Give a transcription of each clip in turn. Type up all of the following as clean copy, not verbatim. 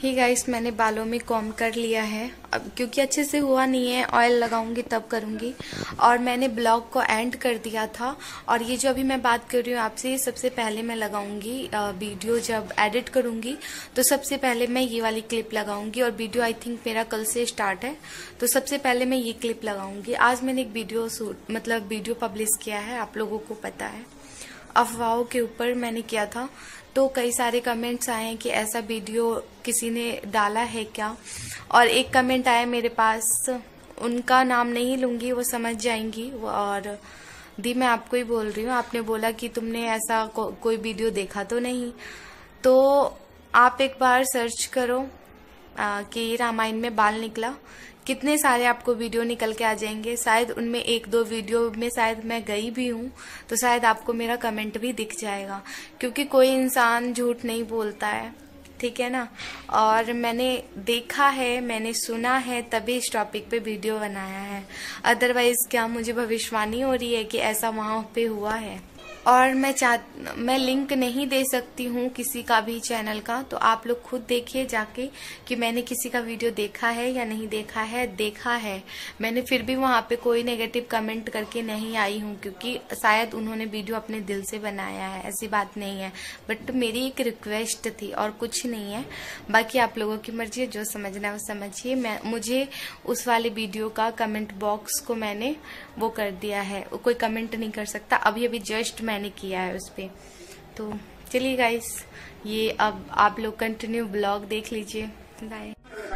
ही guys, मैंने बालों में कॉम्ब कर लिया है अब, क्योंकि अच्छे से हुआ नहीं है। ऑयल लगाऊंगी तब करूंगी। और मैंने ब्लॉग को एंड कर दिया था। और ये जो अभी मैं बात कर रही हूँ आपसे, सबसे पहले मैं लगाऊंगी वीडियो जब एडिट करूंगी तो सबसे पहले मैं ये वाली क्लिप लगाऊंगी। और वीडियो आई थिंक मेरा कल से स्टार्ट है, तो सबसे पहले मैं ये क्लिप लगाऊंगी। आज मैंने एक वीडियो पब्लिश किया है, आप लोगों को पता है, अफवाहों के ऊपर मैंने किया था। तो कई सारे कमेंट्स आए हैं कि ऐसा वीडियो किसी ने डाला है क्या। और एक कमेंट आया मेरे पास, उनका नाम नहीं लूंगी, वो समझ जाएंगी। और दी मैं आपको ही बोल रही हूँ, आपने बोला कि तुमने ऐसा कोई वीडियो देखा तो नहीं। तो आप एक बार सर्च करो कि रामायण में बाल निकला, कितने सारे आपको वीडियो निकल के आ जाएंगे। शायद उनमें एक दो वीडियो में शायद मैं गई भी हूँ, तो शायद आपको मेरा कमेंट भी दिख जाएगा, क्योंकि कोई इंसान झूठ नहीं बोलता है, ठीक है ना। और मैंने देखा है, मैंने सुना है, तभी इस टॉपिक पे वीडियो बनाया है। अदरवाइज क्या मुझे भविष्यवाणी हो रही है कि ऐसा वहां पे हुआ है। और मैं लिंक नहीं दे सकती हूँ किसी का भी चैनल का, तो आप लोग खुद देखिए जाके कि मैंने किसी का वीडियो देखा है या नहीं देखा है। देखा है मैंने, फिर भी वहां पे कोई नेगेटिव कमेंट करके नहीं आई हूँ, क्योंकि शायद उन्होंने वीडियो अपने दिल से बनाया है, ऐसी बात नहीं है। बट मेरी एक रिक्वेस्ट थी और कुछ नहीं है। बाकी आप लोगों की मर्जी है, जो समझना है वो समझिए। मुझे उस वाले वीडियो का कमेंट बॉक्स को मैंने वो कर दिया है, कोई कमेंट नहीं कर सकता। अभी जस्ट मैंने किया है उस पे। तो चलिए गाइस, ये अब आप लोग कंटिन्यू ब्लॉग देख लीजिए। बाय।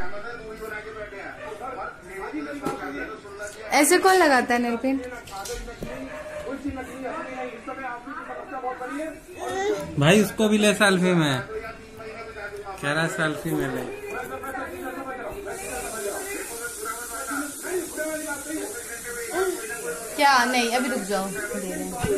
ऐसे कौन लगाता है नेल पेंट? भाई उसको भी ले सेल्फी में, कह रहा सेल्फी में ले। क्या नहीं, अभी रुक जाओ, दे रहे हैं।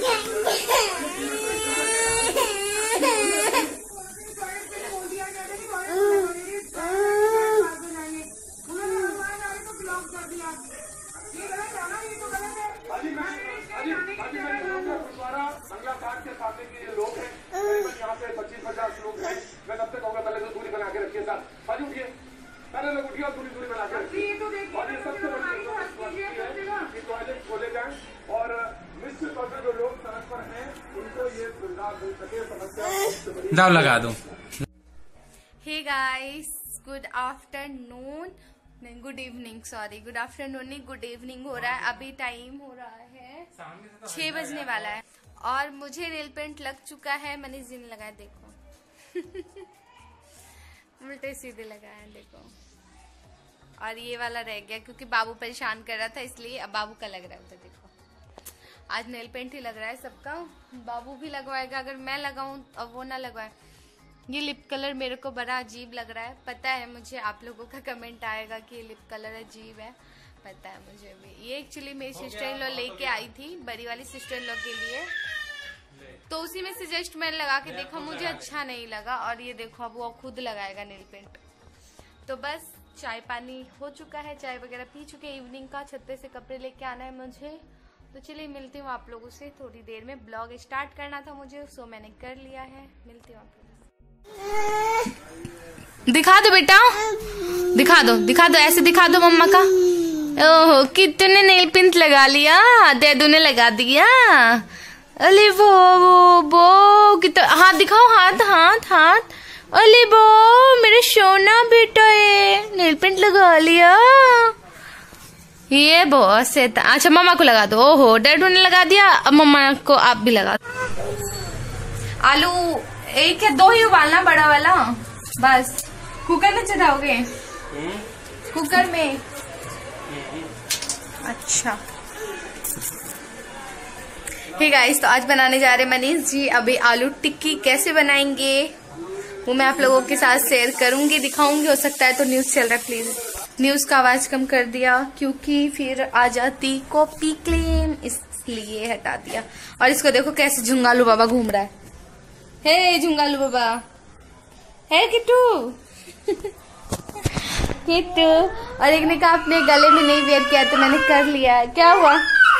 लोग हैं यहाँ पे 25-50 लोग हैं। मैं तब तक कहूँगा पहले तो दूरी बना के रखिए सर, बाजू उठिए, पहले लोग उठिए और दूरी बना के रखिए। और ये सबसे बड़ी कि टॉयलेट खोले जाएं और निश्चित तौर पर जो लोग सड़क पर हैं उनको ये सुविधा मिल सके। समस्या दाव लगा दो। हे गाइस, गुड आफ्टरनून नहीं, good evening, sorry, good afternoon नहीं, गुड इवनिंग हो रहा है। अभी टाइम हो रहा है 6 बजने वाला है और मुझे नेल पेंट लग चुका है। मैंने जिन लगाया, देखो उल्टे सीधे लगाया, देखो। और ये वाला रह गया क्योंकि बाबू परेशान कर रहा था, इसलिए अब बाबू का लग रहा था। देखो आज नेल पेंट ही लग रहा है सबका, बाबू भी लगवाएगा अगर मैं लगाऊं अब वो ना लगवाए। ये लिप कलर मेरे को बड़ा अजीब लग रहा है, पता है मुझे। आप लोगों का कमेंट आएगा कि ये लिप कलर अजीब है, पता है मुझे भी। ये एक्चुअली मेरी सिस्टर इन लॉ लेके आई थी, बड़ी वाली सिस्टर इन लॉ के लिए, तो उसी में से जस्ट मैंने लगा के देखा, मुझे अच्छा नहीं लगा। और ये देखो अब वो खुद लगाएगा नेल पेंट। तो बस चाय पानी हो चुका है, चाय वगैरह पी चुके हैं। इवनिंग का छत्ते से कपड़े लेके आना है मुझे, तो चलिए मिलती हूँ आप लोगों से थोड़ी देर में। ब्लॉग स्टार्ट करना था मुझे, सो मैंने कर लिया है। मिलती हूँ आप लोगों से। दिखा दो बेटा, दिखा दो, ऐसे दिखा दो मम्मा का। ओहो, कितने नेल पेंट लगा लिया, देदू ने लगा दिया। अरे वो कितना, हाथ दिखाओ, हाथ। अरे वो मेरे सोना बेटा है, नेल पेंट लगा लिया। ये बहुत से, अच्छा मम्मा को लगा दो। ओहो, डैडू ने लगा दिया, अब मम्मा को आप भी लगा दो। आलू एक या 2 ही उबालना, बड़ा वाला बस। कुकर में चढ़ाओगे? कुकर में, अच्छा। ठीक है गाइस, तो आज बनाने जा रहे मनीष जी अभी आलू टिक्की। कैसे बनाएंगे वो मैं आप लोगों के साथ शेयर करूंगी, दिखाऊंगी। हो सकता है तो न्यूज चल रहा है, प्लीज न्यूज का आवाज कम कर दिया क्योंकि फिर आ जाती कॉपी क्लेम, इसलिए हटा दिया। और इसको देखो कैसे झुंगालू बाबा घूम रहा है। हे झुंगालू बाबा, है किट्टू किट्टू। और एक ने कहा अपने गले में नहीं वेयर किया, तो मैंने कर लिया है। क्या हुआ?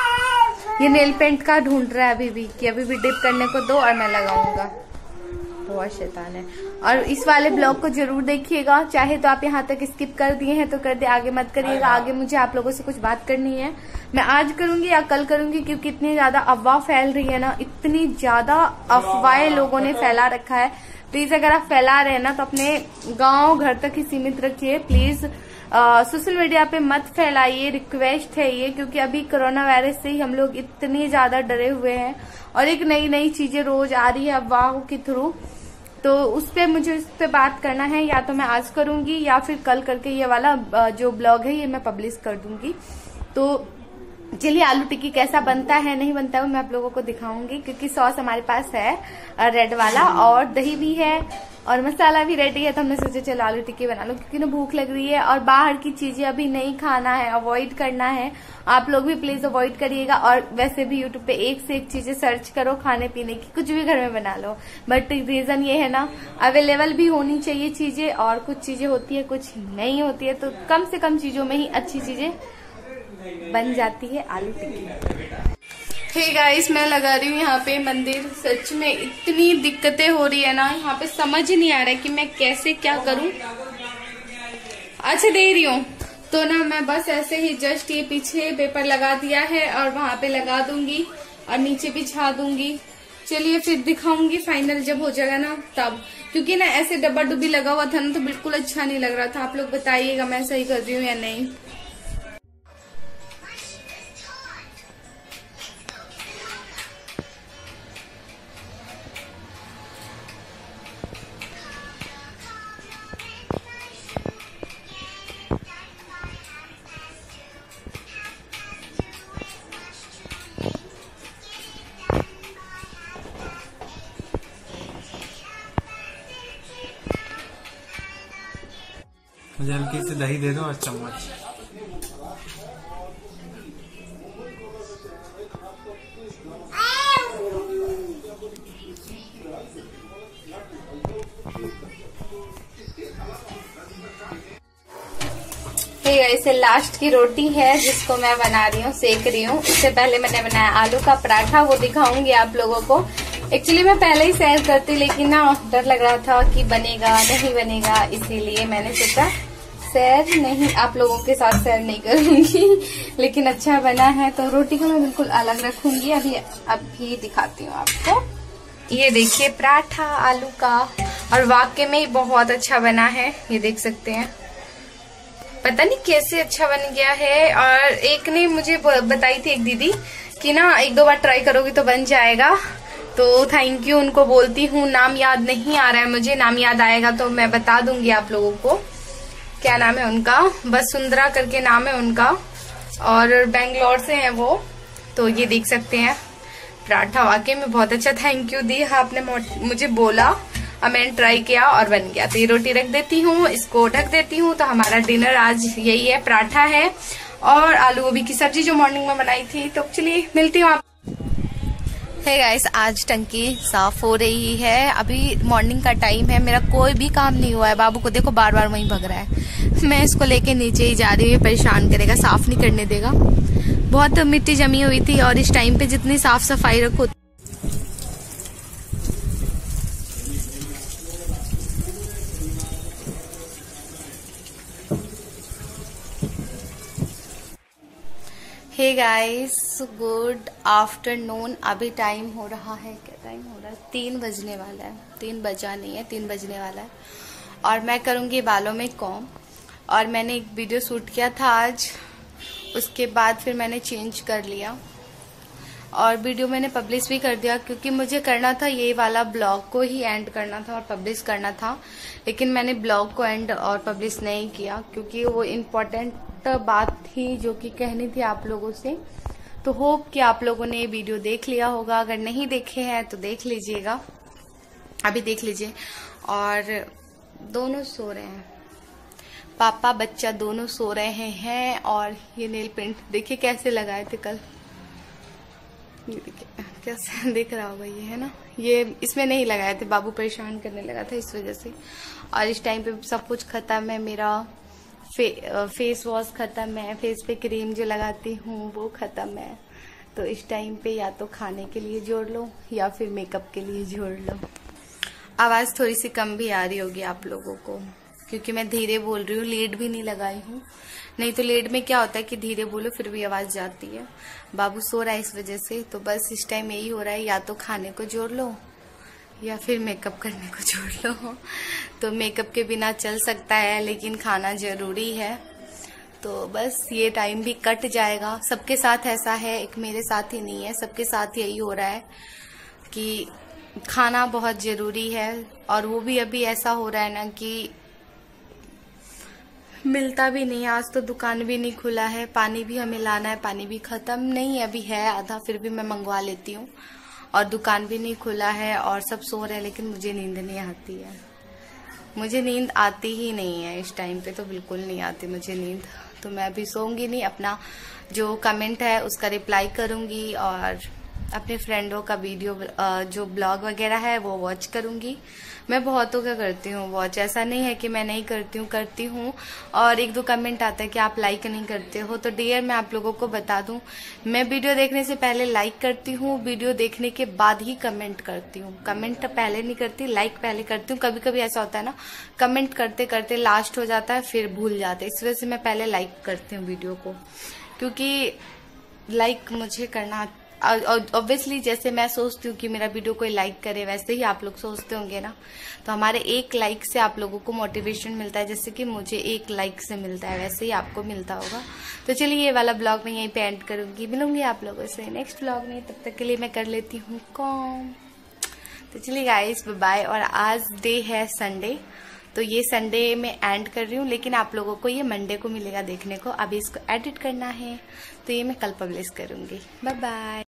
ये नेल पेंट का ढूंढ रहा है अभी भी, कि अभी भी डिप करने को दो और मैं लगाऊंगा। तो बहुत शैतान है। और इस वाले ब्लॉग को जरूर देखिएगा, चाहे तो आप यहाँ तक स्किप कर दिए हैं तो कर दे, आगे मत करिएगा। आगे मुझे आप लोगों से कुछ बात करनी है, मैं आज करूंगी या कल करूंगी, क्योंकि इतनी ज्यादा अफवाह फैल रही है ना, इतनी ज्यादा अफवाहें लोगों ने फैला रखा है। प्लीज अगर आप फैला रहे हैं ना तो अपने गांव घर तक ही सीमित रखिए प्लीज। सोशल मीडिया पे मत फैलाइए, रिक्वेस्ट है ये, क्योंकि अभी कोरोना वायरस से ही हम लोग इतने ज्यादा डरे हुए हैं और एक नई नई चीजें रोज आ रही है अफवाहों के थ्रू। तो उस पे मुझे उस पे बात करना है, या तो मैं आज करूंगी या फिर कल करके ये वाला जो ब्लॉग है ये मैं पब्लिश कर दूंगी। तो चलिए आलू टिक्की कैसा बनता है नहीं बनता है वो मैं आप लोगों को दिखाऊंगी, क्योंकि सॉस हमारे पास है रेड वाला और दही भी है और मसाला भी रेडी है। तो हमने सोचा चलो आलू टिक्की बना लो, क्योंकि ना भूख लग रही है और बाहर की चीजें अभी नहीं खाना है, अवॉइड करना है। आप लोग भी प्लीज अवॉइड करिएगा। और वैसे भी यूट्यूब पे एक से एक चीजें सर्च करो खाने पीने की, कुछ भी घर में बना लो। बट रीजन ये है ना, अवेलेबल भी होनी चाहिए चीजें, और कुछ चीजें होती है कुछ नहीं होती है, तो कम से कम चीजों में ही अच्छी चीजें बन जाती है आलू टिक्की। हे गाइस, मैं लगा रही हूँ यहाँ पे मंदिर। सच में इतनी दिक्कतें हो रही है ना, यहाँ पे समझ नहीं आ रहा है कि मैं कैसे क्या करूँ। अच्छा दे रही हूँ तो ना मैं बस ऐसे ही जस्ट ये पीछे पेपर लगा दिया है और वहां पे लगा दूंगी और नीचे भी छा दूंगी। चलिए फिर दिखाऊंगी फाइनल जब हो जाएगा ना तब, क्योंकि ना ऐसे डब्बा डुब्बी लगा हुआ था ना तो बिल्कुल अच्छा नहीं लग रहा था। आप लोग बताइएगा मैं सही कर रही हूँ या नहीं। मुझे हल्की सी दही दे दो और चम्मच। इसे लास्ट की रोटी है जिसको मैं बना रही हूँ, सेक रही हूँ। इससे पहले मैंने बनाया आलू का पराठा, वो दिखाऊंगी आप लोगों को। एक्चुअली मैं पहले ही शेयर करती, लेकिन ना डर लग रहा था कि बनेगा नहीं बनेगा, इसीलिए मैंने सोचा शेयर नहीं, आप लोगों के साथ शेयर नहीं करूंगी। लेकिन अच्छा बना है। तो रोटी को मैं बिल्कुल अलग रखूंगी, अभी दिखाती हूँ आपको। ये देखिए पराठा आलू का, और वाकई में ही बहुत अच्छा बना है, ये देख सकते हैं। पता नहीं कैसे अच्छा बन गया है। और एक ने मुझे बताई थी एक दीदी कि ना एक दो बार ट्राई करोगी तो बन जाएगा, तो थैंक यू उनको बोलती हूँ। नाम याद नहीं आ रहा है मुझे, नाम याद आएगा तो मैं बता दूंगी आप लोगों को। क्या नाम है उनका, वसुंधरा करके नाम है उनका, और बेंगलोर से है वो। तो ये देख सकते हैं पराठा वाकई में बहुत अच्छा, थैंक यू दी, आपने मुझे बोला और मैंने ट्राई किया और बन गया। तो ये रोटी रख देती हूँ, इसको ढक देती हूँ। तो हमारा डिनर आज यही है, पराठा है और आलू गोभी की सब्जी जो मॉर्निंग में बनाई थी। तो चलिए मिलती हूँ आप। हे गाइस, आज टंकी साफ हो रही है। अभी मॉर्निंग का टाइम है, मेरा कोई भी काम नहीं हुआ है। बाबू को देखो बार बार वहीं भग रहा है। मैं इसको लेके नीचे ही जा रही हूँ, परेशान करेगा, साफ नहीं करने देगा। बहुत मिट्टी जमी हुई थी और इस टाइम पे जितनी साफ सफाई रखो। Hey guys, good afternoon. अभी टाइम हो रहा है, क्या टाइम हो रहा है, 3 बजने वाला है। 3 बजा नहीं है, 3 बजने वाला है। और मैं करूँगी बालों में कॉम। और मैंने एक वीडियो शूट किया था आज, उसके बाद फिर मैंने चेंज कर लिया और वीडियो मैंने पब्लिश भी कर दिया, क्योंकि मुझे करना था ये वाला ब्लॉग को ही एंड करना था और पब्लिश करना था। लेकिन मैंने ब्लॉग को एंड और पब्लिश नहीं किया, क्योंकि वो इम्पोर्टेंट बात थी जो कि कहनी थी आप लोगों से। तो होप कि आप लोगों ने ये वीडियो देख लिया होगा, अगर नहीं देखे हैं तो देख लीजिएगा, अभी देख लीजिए। और दोनों सो रहे हैं, पापा बच्चा दोनों सो रहे हैं। और ये नेल पेंट देखिए कैसे लगाए थे कल, ये देखिए कैसे दिख रहा होगा, ये है ना, ये इसमें नहीं लगाए थे, बाबू परेशान करने लगा था इस वजह से। और इस टाइम पे सब कुछ खत्म है, मेरा फेस वॉश खत्म है, फेस पे क्रीम जो लगाती हूँ वो खत्म है। तो इस टाइम पे या तो खाने के लिए जोड़ लो या फिर मेकअप के लिए जोड़ लो। आवाज़ थोड़ी सी कम भी आ रही होगी आप लोगों को, क्योंकि मैं धीरे बोल रही हूँ, लीड भी नहीं लगाई हूँ। नहीं तो लीड में क्या होता है कि धीरे बोलो फिर भी आवाज़ जाती है। बाबू सो रहा है इस वजह से, तो बस इस टाइम यही हो रहा है, या तो खाने को जोड़ लो या फिर मेकअप करने को जोड़ लो। तो मेकअप के बिना चल सकता है, लेकिन खाना ज़रूरी है। तो बस ये टाइम भी कट जाएगा। सबके साथ ऐसा है, एक मेरे साथ ही नहीं है, सबके साथ यही हो रहा है कि खाना बहुत ज़रूरी है। और वो भी अभी ऐसा हो रहा है ना कि मिलता भी नहीं है। आज तो दुकान भी नहीं खुला है, पानी भी हमें लाना है, पानी भी ख़त्म नहीं है, अभी है आधा, फिर भी मैं मंगवा लेती हूँ। और दुकान भी नहीं खुला है और सब सो रहे हैं, लेकिन मुझे नींद नहीं आती है। मुझे नींद आती ही नहीं है इस टाइम पे, तो बिल्कुल नहीं आती मुझे नींद। तो मैं अभी सोऊंगी नहीं, अपना जो कमेंट है उसका रिप्लाई करूंगी और अपने फ्रेंडों का वीडियो जो ब्लॉग वगैरह है वो वॉच करूंगी। मैं बहुतों का करती हूँ वॉच, ऐसा नहीं है कि मैं नहीं करती हूँ। और एक दो कमेंट आता है कि आप लाइक नहीं करते हो, तो डियर मैं आप लोगों को बता दूं, मैं वीडियो देखने से पहले लाइक करती हूँ, वीडियो देखने के बाद ही कमेंट करती हूँ। कमेंट पहले नहीं करती, लाइक पहले करती हूँ। कभी कभी ऐसा होता है ना, कमेंट करते करते लास्ट हो जाता है, फिर भूल जाते हैं। इस वजह से मैं पहले लाइक करती हूँ वीडियो को, क्योंकि लाइक मुझे करना ऑब्वियसली, जैसे मैं सोचती हूँ कि मेरा वीडियो कोई लाइक करे, वैसे ही आप लोग सोचते होंगे ना। तो हमारे एक लाइक से आप लोगों को मोटिवेशन मिलता है, जैसे कि मुझे एक लाइक से मिलता है, वैसे ही आपको मिलता होगा। तो चलिए ये वाला ब्लॉग मैं यहीं पे एंड करूंगी, मिलूंगी आप लोगों से नेक्स्ट ब्लॉग में। तब तक के लिए मैं कर लेती हूँ कॉम। तो चलिए गाइस बाय। और आज डे है संडे, तो ये संडे में एंड कर रही हूँ, लेकिन आप लोगों को ये मंडे को मिलेगा देखने को। अभी इसको एडिट करना है, तो ये मैं कल पब्लिश करूंगी। Bye bye.